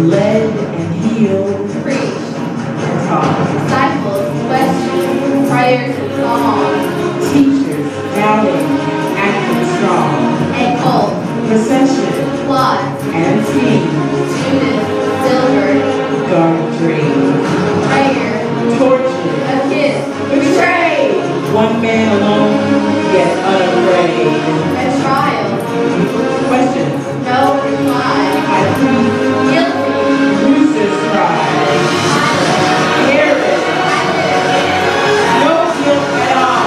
led and healed, preached, and taught. disciples, questions, prayers, and songs, Teachers doubting, acting strong. and gold, Procession blood, and team, Judas, silver, dark dreams. prayer, Tortured, a kiss, betrayed. One man alone, yet unafraid. a trial, Questions, no reply, high priest, guilty, Lucifer's pride. Herod, no guilt at all.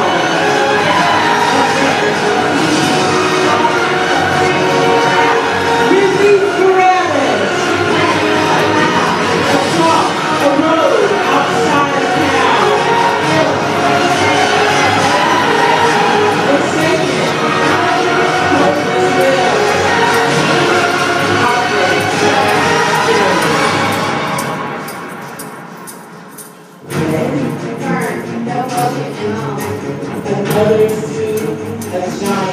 Release Barabbas. Across a road outside of town. Forsaken, hopeless will. Heartbreak, return, no broken and all. and others too have shone.